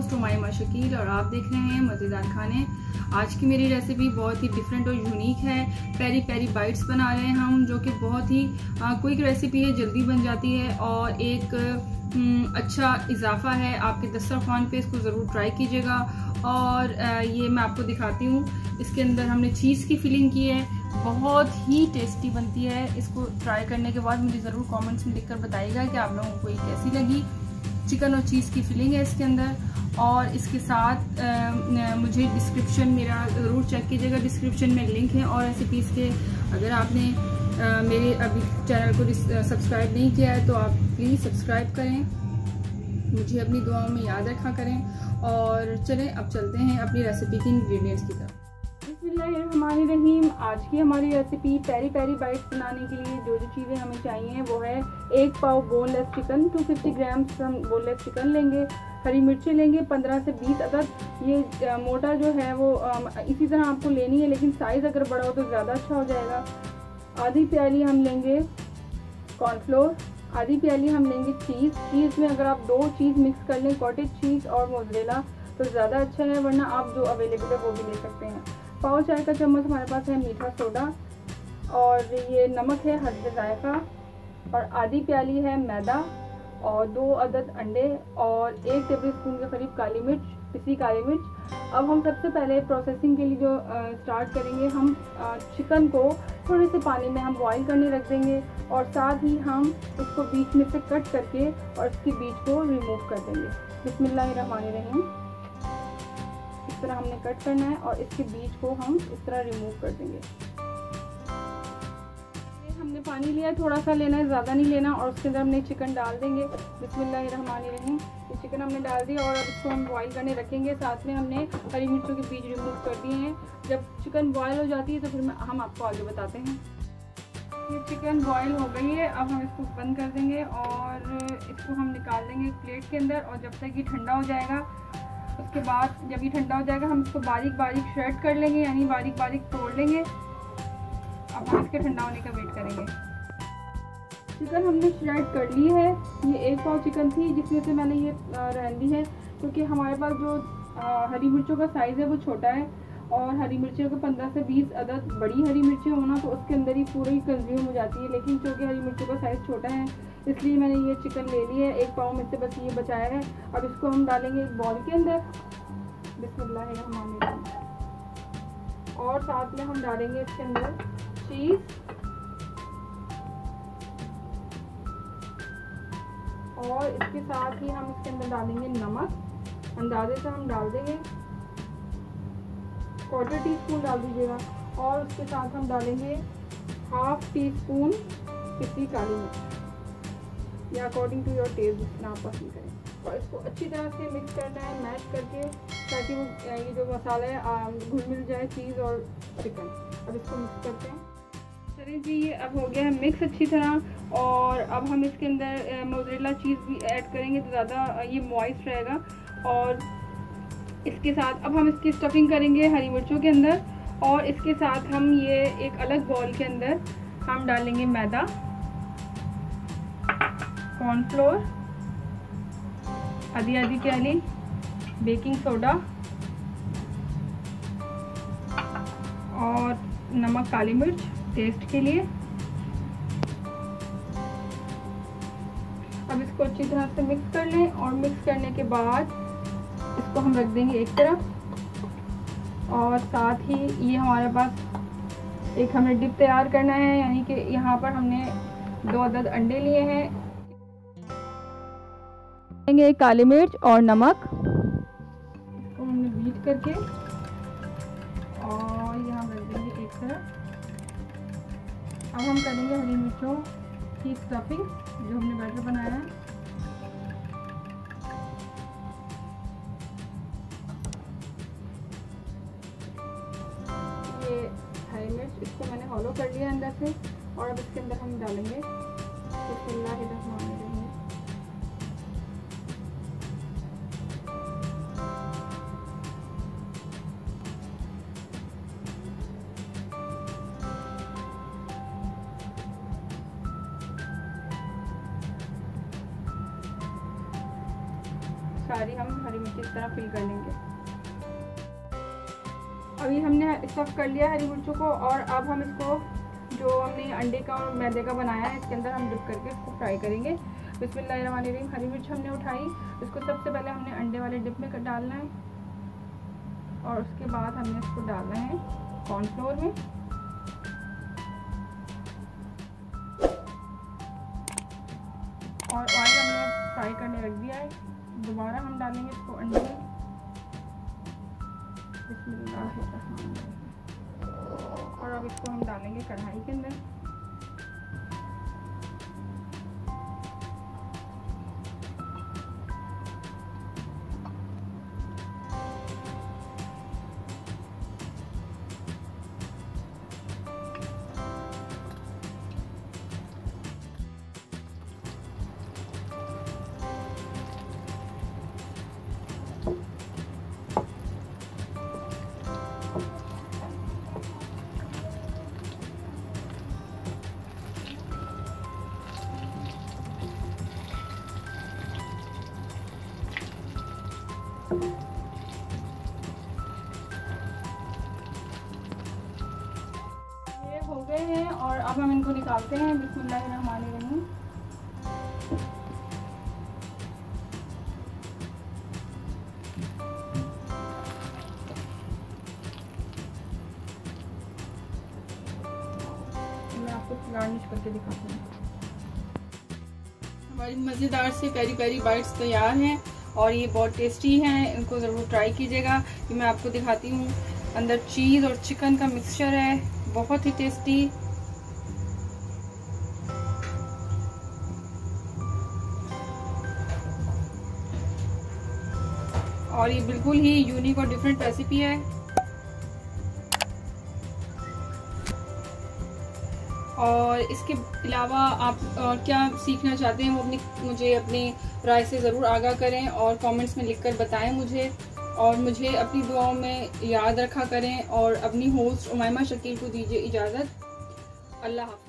Host हुमायूमा Shakeel और आप देख रहे हैं मज़ेदार खाने। आज की मेरी रेसिपी बहुत ही डिफरेंट और यूनिक है। पेरी पेरी बाइट्स बना रहे हैं हम, जो कि बहुत ही क्विक रेसिपी है, जल्दी बन जाती है और एक अच्छा इजाफा है आपके दस्तरखान पे। इसको ज़रूर ट्राई कीजिएगा। और ये मैं आपको दिखाती हूँ, इसके अंदर हमने चीज़ की फिलिंग की है, बहुत ही टेस्टी बनती है। इसको ट्राई करने के बाद मुझे ज़रूर कमेंट्स में लिखकर बताइएगा कि आप लोगों को ये कैसी लगी। चिकन और चीज़ की फिलिंग है इसके अंदर। और इसके साथ मुझे डिस्क्रिप्शन मेरा ज़रूर चेक कीजिएगा, डिस्क्रिप्शन में लिंक है और रेसिपीज़ के। अगर आपने मेरे अभी चैनल को सब्सक्राइब नहीं किया है तो आप प्लीज़ सब्सक्राइब करें, मुझे अपनी दुआओं में याद रखा करें। और चलें अब चलते हैं अपनी रेसिपी के इंग्रेडिएंट्स की तरफ। बिस्मिल्लाहिर्रहमानिर्रहीम। आज की हमारी रेसिपी पेरी पेरी बाइट्स बनाने के लिए जो चीज़ें हमें चाहिए वो है 1 पाव बोनलेस चिकन, 250 ग्राम्स हम बोनलेस चिकन लेंगे। हरी मिर्ची लेंगे 15 से 20 अदद। ये मोटा जो है वो इसी तरह आपको लेनी है, लेकिन साइज़ अगर बड़ा हो तो ज़्यादा अच्छा हो जाएगा। आधी प्याली हम लेंगे कॉर्नफ्लोर, आधी प्याली हम लेंगे चीज़ में अगर आप 2 चीज़ मिक्स कर लें, कॉटेज चीज़ और मोज़रेला, तो ज़्यादा अच्छा है, वरना आप जो अवेलेबल है वो भी ले सकते हैं। पाव चाय का चम्मच हमारे पास है मीठा सोडा, और ये नमक है हल्दी जायका, और आधी प्याली है मैदा, और 2 अदद अंडे, और 1 टेबल स्पून के करीब काली मिर्च, पिसी काली मिर्च। अब हम सबसे पहले प्रोसेसिंग के लिए जो स्टार्ट करेंगे, हम चिकन को थोड़े से पानी में हम बॉईल करने रख देंगे, और साथ ही हम इसको बीच में से कट करके और इसके बीज को रिमूव कर देंगे। बिस्मिल्लाहिर्रहमानिर्रहीम। इस तरह हमने कट करना है और इसके बीज को हम इस तरह रिमूव कर देंगे। हमने पानी लिया है, थोड़ा सा लेना है, ज़्यादा नहीं लेना, और उसके अंदर हमने चिकन डाल देंगे। बिस्मिल्लाहिर्रहमानिर्रहीम। ये चिकन हमने डाल दिया और अब इसको हम बॉईल करने रखेंगे। साथ में हमने हरी मिर्चों के बीज रिमूव कर दिए हैं। जब चिकन बॉईल हो जाती है तो फिर हम आपको आगे बताते हैं। ये चिकन बॉईल हो गई है, अब हम इसको बंद कर देंगे और इसको हम निकाल देंगे प्लेट के अंदर। और जब तक ये ठंडा हो जाएगा, उसके बाद जब ये ठंडा हो जाएगा हम इसको बारीक बारीक श्रेड कर लेंगे, यानी बारीक बारीक तोड़ लेंगे। अब हम इसके ठंडा होने का वेट करेंगे। चिकन हमने श्रेड कर ली है। ये 1 पाव चिकन थी, जिसमें से मैंने ये रहन दी है, क्योंकि हमारे पास जो हरी मिर्चों का साइज़ है वो छोटा है, और हरी मिर्चियों को 15 से 20 अदद बड़ी हरी मिर्ची होना तो उसके अंदर ही पूरी कंज्यूम हो जाती है। लेकिन चूँकि हरी मिर्चों का साइज़ छोटा है, इसलिए मैंने ये चिकन ले ली है। 1 पाव में से बस ये बचाया है। अब इसको हम डालेंगे एक बॉल के अंदर। बिस्मिल्लाहिर्रहमानिर्रहीम। और साथ में हम डालेंगे इसके अंदर चीज़, और इसके साथ ही हम इसके अंदर डालेंगे नमक। अंदाजे से हम डाल देंगे, 1/4 टीस्पून डाल दीजिएगा। और उसके साथ हम डालेंगे 1/2 टीस्पून पिसी काली मिर्च, या अकॉर्डिंग टू योर टेस्ट, जितना आप पसंद करें। और इसको अच्छी तरह से मिक्स करना है, मैश करके, ताकि वो ये जो मसाला है घुल मिल जाए चीज़ और चिकन। अब इसको मिक्स करते हैं। चलिए जी, ये अब हो गया है मिक्स अच्छी तरह। और अब हम इसके अंदर मोज़रेला चीज़ भी ऐड करेंगे तो ज़्यादा ये मॉइस्ट रहेगा। और इसके साथ अब हम इसकी स्टफिंग करेंगे हरी मिर्चों के अंदर, और इसके साथ हम ये एक अलग बॉल के अंदर हम डालेंगे मैदा, कॉर्नफ्लोर, आधी आधी प्याली बेकिंग सोडा, और नमक काली मिर्च टेस्ट के लिए। अब इसको अच्छी तरह से मिक्स कर लें, और मिक्स करने के बाद इसको हम रख देंगे एक तरफ। और साथ ही ये हमारे पास एक हमने डिप तैयार करना है, यानी कि यहाँ पर हमने 2 अदद अंडे लिए हैं, लेंगे काली मिर्च और नमक, इसको हमने बीट करके और यहाँ रख देंगे एक तरफ। अब हम करेंगे हरी मिर्चों की स्टफिंग जो हमने बैटर बनाया है। ये हरी मिर्च, इसको मैंने हॉलो कर लिया अंदर से, और अब इसके अंदर हम डालेंगे बिस्मिल्लाहिर्रहमानिर्रहीम। सारी हम हरी मिर्ची इस तरह फिल कर लेंगे। अभी हमने स्टफ कर लिया हरी मिर्चों को और अब हम इसको जो हमने अंडे का और मैदे का बनाया है इसके अंदर हम डिप करके इसको फ्राई करेंगे। बिस्मिल्लाहिर्रहमानिर्रहीम। हरी मिर्च हमने उठाई, इसको सबसे पहले हमने अंडे वाले डिप में डालना है और उसके बाद हमने इसको डालना है कॉर्नफ्लोर में। और ऑयल हमने फ्राई करने रख दिया है। दोबारा हम डालेंगे इसको अंडे में। बिस्मिल्लाहिर्रहमानिर्रहीम। और अब इसको हम डालेंगे कढ़ाई के अंदर। ये हो गए हैं और अब हम इनको निकालते हैं। बिस्मिल्लाहिर्रहमानिर्रहीम। मैं आपको गार्निश करके दिखाती हूँ। हमारी मज़ेदार से पेरी पेरी बाइट्स तैयार हैं और ये बहुत टेस्टी हैं। इनको ज़रूर ट्राई कीजिएगा। ये मैं आपको दिखाती हूँ। अंदर चीज़ और चिकन का मिक्सचर है, बहुत ही टेस्टी। और ये बिल्कुल ही यूनिक और डिफरेंट रेसिपी है। और इसके अलावा आप क्या सीखना चाहते हैं वो मुझे अपनी राय से ज़रूर आगाह करें और कमेंट्स में लिखकर बताएं मुझे। और मुझे अपनी दुआओं में याद रखा करें और अपनी होस्ट उमैमा शकील को दीजिए इजाज़त। अल्लाह हाफ़िज़।